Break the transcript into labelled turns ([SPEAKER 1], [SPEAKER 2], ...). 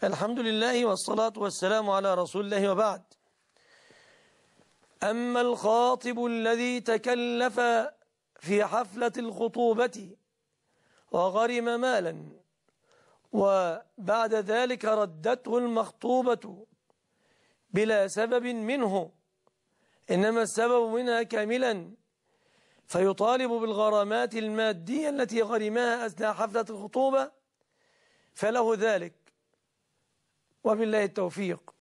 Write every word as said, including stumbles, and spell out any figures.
[SPEAKER 1] الحمد لله والصلاة والسلام على رسول الله وبعد. أما الخاطب الذي تكلف في حفلة الخطوبة وغرم مالا وبعد ذلك ردته المخطوبة بلا سبب منه، إنما السبب منها كاملا، فيطالب بالغرامات المادية التي غرمها أثناء حفلة الخطوبة، فله ذلك، وبالله التوفيق.